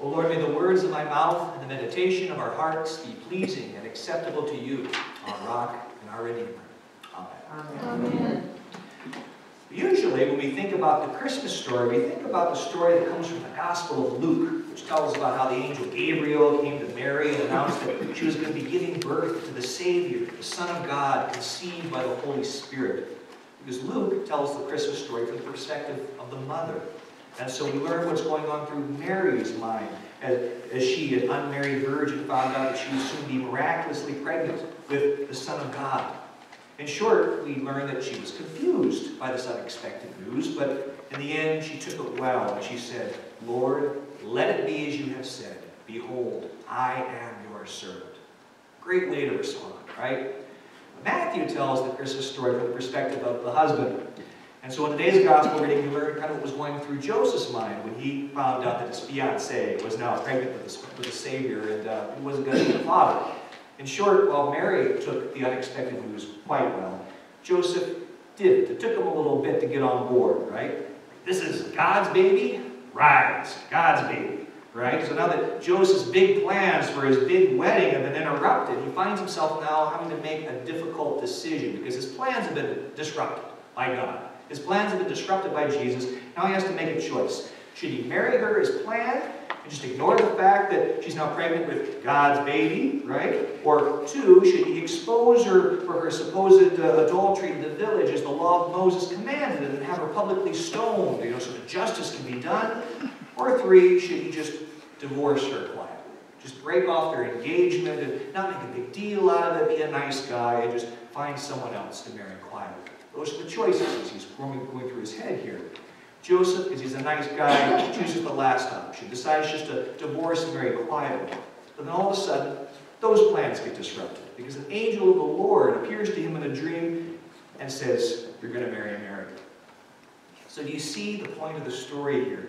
O Lord, may the words of my mouth and the meditation of our hearts be pleasing and acceptable to you, our rock and our Redeemer. Amen. Amen. Usually, when we think about the Christmas story, we think about the story that comes from the Gospel of Luke, which tells us about how the angel Gabriel came to Mary and announced that she was going to be giving birth to the Savior, the Son of God, conceived by the Holy Spirit. Because Luke tells the Christmas story from the perspective of the mother. And so we learn what's going on through Mary's mind as she, an unmarried virgin, found out that she would soon be miraculously pregnant with the Son of God. In short, we learn that she was confused by this unexpected news, but in the end she took it well, and she said, Lord, let it be as you have said. Behold, I am your servant. Great way to respond, right? Matthew tells the Christmas story from the perspective of the husband. And so in today's gospel reading, we learn kind of what was going through Joseph's mind when he found out that his fiancée was now pregnant with the Savior and he wasn't going to be the father. In short, while Mary took the unexpected news quite well, Joseph didn't. It took him a little bit to get on board, right? This is God's baby? Right, it's God's baby, right? So now that Joseph's big plans for his big wedding have been interrupted, he finds himself now having to make a difficult decision because his plans have been disrupted by God. His plans have been disrupted by Jesus. Now he has to make a choice. Should he marry her as planned and just ignore the fact that she's now pregnant with God's baby, right? Or two, should he expose her for her supposed adultery to the village as the law of Moses commanded and have her publicly stoned, so that justice can be done? Or three, should he just divorce her quietly? Just break off their engagement and not make a big deal out of it, be a nice guy, and just find someone else to marry quietly. Those are the choices as he's going through his head here. Joseph, because he's a nice guy, chooses the last option, decides just to divorce and marry quietly. But then all of a sudden, those plans get disrupted because an angel of the Lord appears to him in a dream and says, you're going to marry Mary. So do you see the point of the story here?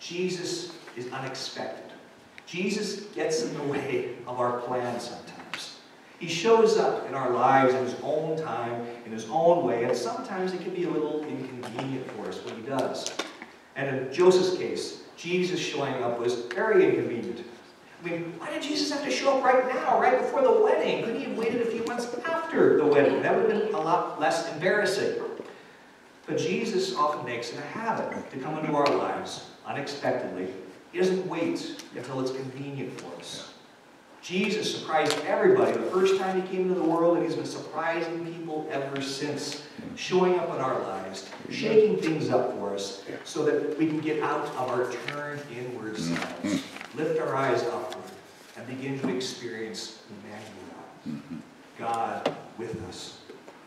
Jesus is unexpected. Jesus gets in the way of our plans sometimes. He shows up in our lives in his own time, in his own way, and sometimes it can be a little inconvenient for us when he does. And in Joseph's case, Jesus showing up was very inconvenient. I mean, why did Jesus have to show up right now, right before the wedding? Couldn't he have waited a few months after the wedding? That would have been a lot less embarrassing. But Jesus often makes it a habit to come into our lives unexpectedly. He doesn't wait until it's convenient for us. Jesus surprised everybody the first time he came into the world, and he's been surprising people ever since, showing up in our lives, shaking things up for us so that we can get out of our turned inward selves, lift our eyes upward, and begin to experience Emmanuel, God with us.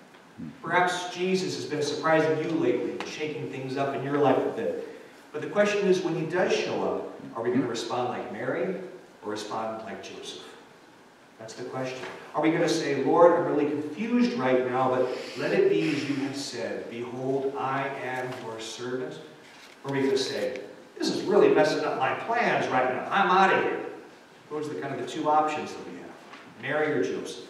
Perhaps Jesus has been surprising you lately, shaking things up in your life a bit. But the question is, when he does show up, are we going to respond like Mary or respond like Joseph? That's the question. Are we going to say, Lord, I'm really confused right now, but let it be as you have said. Behold, I am your servant. Or are we going to say, this is really messing up my plans right now. I'm out of here. Those are kind of the two options that we have. Mary or Joseph.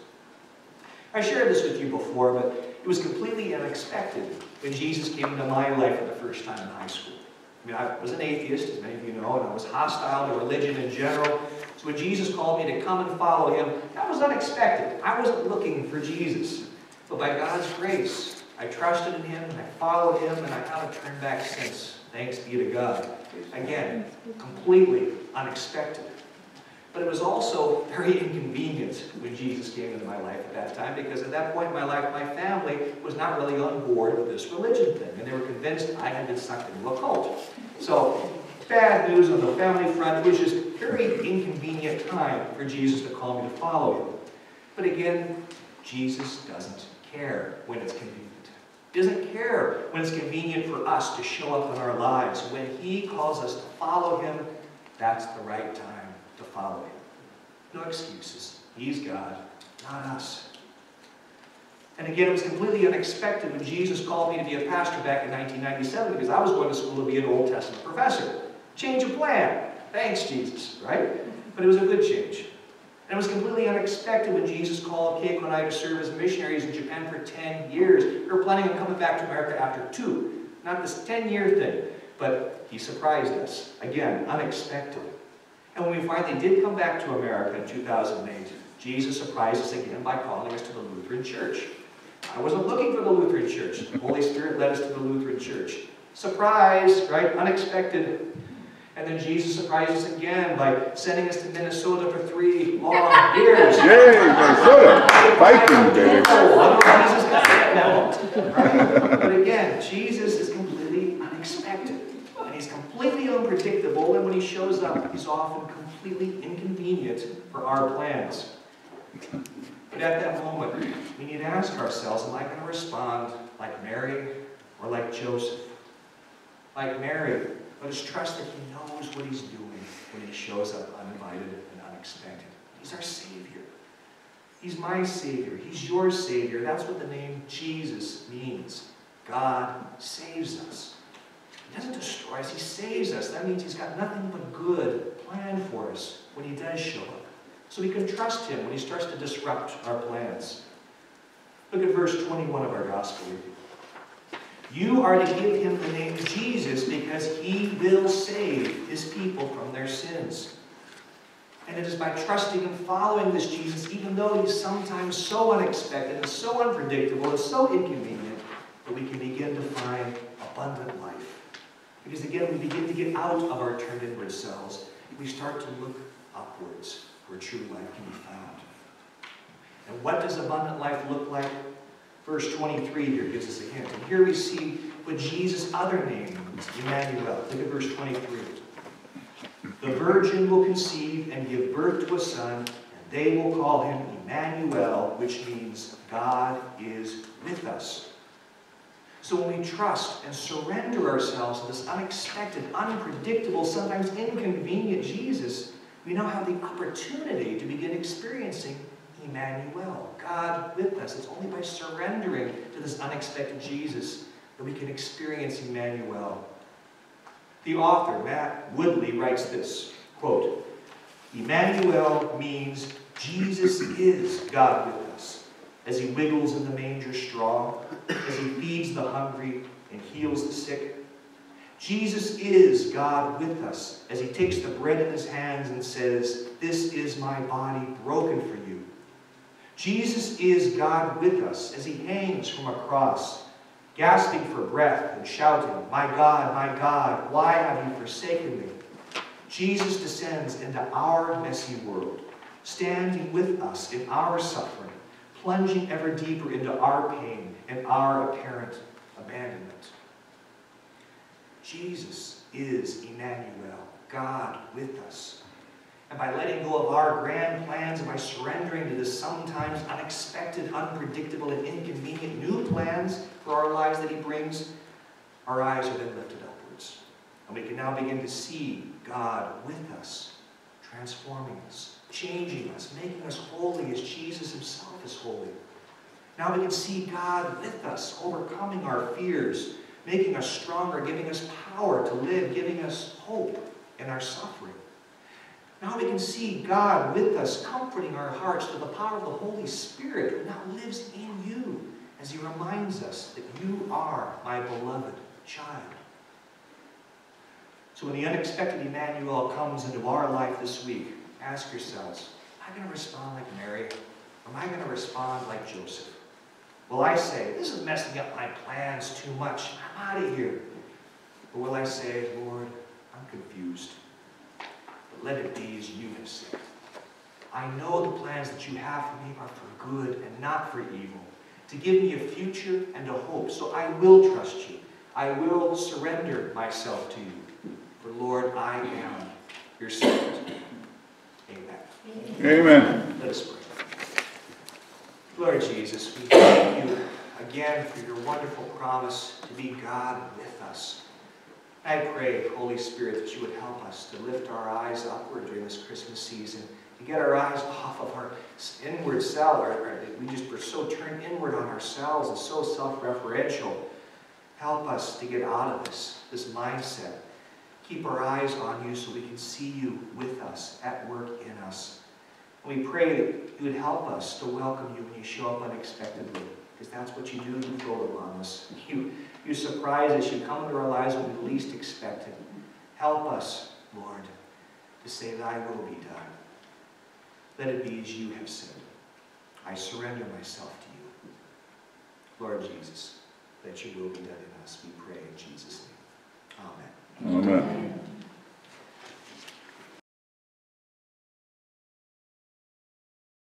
I shared this with you before, but it was completely unexpected when Jesus came into my life for the first time in high school. I mean, I was an atheist, as many of you know, and I was hostile to religion in general. So when Jesus called me to come and follow him, that was unexpected. I wasn't looking for Jesus. But by God's grace, I trusted in him, and I followed him, and I haven't turned back since. Thanks be to God. Again, completely unexpected. But it was also very inconvenient when Jesus came into my life at that time, because at that point in my life, my family was not really on board with this religion thing, and they were convinced I had been sucked into a cult. So, bad news on the family front, which is a very inconvenient time for Jesus to call me to follow him. But again, Jesus doesn't care when it's convenient. He doesn't care when it's convenient for us to show up in our lives. When he calls us to follow him, that's the right time to follow him. No excuses. He's God, not us. And again, it was completely unexpected when Jesus called me to be a pastor back in 1997, because I was going to school to be an Old Testament professor. Change of plan. Thanks, Jesus, right? But it was a good change. And it was completely unexpected when Jesus called Keiko and I to serve as missionaries in Japan for 10 years. We were planning on coming back to America after 2. Not this 10-year thing, but he surprised us. Again, unexpected. And when we finally did come back to America in 2008, Jesus surprised us again by calling us to the Lutheran Church. I wasn't looking for the Lutheran Church. The Holy Spirit led us to the Lutheran Church. Surprise, right? Unexpected. And then Jesus surprised us again by sending us to Minnesota for 3 long years. Yay, Minnesota! Vikings, baby. Jesus got that right? But again, Jesus is completely unexpected. And he's completely unpredictable. And when he shows up, he's often completely inconvenient for our plans. But at that moment, we need to ask ourselves, am I going to respond like Mary or like Joseph? Like Mary, let us trust that he knows what he's doing when he shows up uninvited and unexpected. He's our Savior. He's my Savior. He's your Savior. That's what the name Jesus means. God saves us. He doesn't destroy us. He saves us. That means he's got nothing but good planned for us when he does show up. So we can trust him when he starts to disrupt our plans. Look at verse 21 of our gospel reading. You are to give him the name Jesus because he will save his people from their sins. And it is by trusting and following this Jesus, even though he's sometimes so unexpected and so unpredictable and so inconvenient, that we can begin to find abundant life. Because again, we begin to get out of our turned inward selves. We start to look upwards where true life can be found. And what does abundant life look like? Verse 23 here gives us a hint. And here we see what Jesus' other name means, Emmanuel. Look at verse 23. The virgin will conceive and give birth to a son, and they will call him Emmanuel, which means God is with us. So when we trust and surrender ourselves to this unexpected, unpredictable, sometimes inconvenient Jesus, we now have the opportunity to begin experiencing Emmanuel, God with us. It's only by surrendering to this unexpected Jesus that we can experience Emmanuel. The author, Matt Woodley, writes this, quote, Emmanuel means Jesus is God with us, as he wiggles in the manger straw, as he feeds the hungry and heals the sick. Jesus is God with us, as he takes the bread in his hands and says, this is my body broken for you. Jesus is God with us as he hangs from a cross, gasping for breath and shouting, my God, why have you forsaken me? Jesus descends into our messy world, standing with us in our suffering, plunging ever deeper into our pain and our apparent abandonment. Jesus is Emmanuel, God with us. And by letting go of our grand plans and by surrendering to this sometimes unexpected, unpredictable, and inconvenient new plans for our lives that he brings, our eyes are then lifted upwards. And we can now begin to see God with us, transforming us, changing us, making us holy as Jesus himself is holy. Now we can see God with us, overcoming our fears, making us stronger, giving us power to live, giving us hope in our suffering. Now we can see God with us, comforting our hearts through the power of the Holy Spirit who now lives in you as he reminds us that you are my beloved child. So when the unexpected Emmanuel comes into our life this week, ask yourselves, am I going to respond like Mary? Or am I going to respond like Joseph? Will I say, this is messing up my plans too much, I'm out of here? Or will I say, Lord, I'm confused. Let it be as you have said. I know the plans that you have for me are for good and not for evil, to give me a future and a hope. So I will trust you. I will surrender myself to you. For Lord, I am your servant. Amen. Amen. Let us pray. Lord Jesus, we thank you again for your wonderful promise to be God with us. I pray, Holy Spirit, that you would help us to lift our eyes upward during this Christmas season, to get our eyes off of our inward self. We're so turned inward on ourselves and so self-referential. Help us to get out of this mindset. Keep our eyes on you so we can see you with us, at work in us. And we pray that you would help us to welcome you when you show up unexpectedly, because that's what you do. You throw it on us. You surprise us. You come into our lives when we least expect it. Help us, Lord, to say, thy will be done. Let it be as you have said. I surrender myself to you. Lord Jesus, let your will be done in us, we pray in Jesus' name. Amen.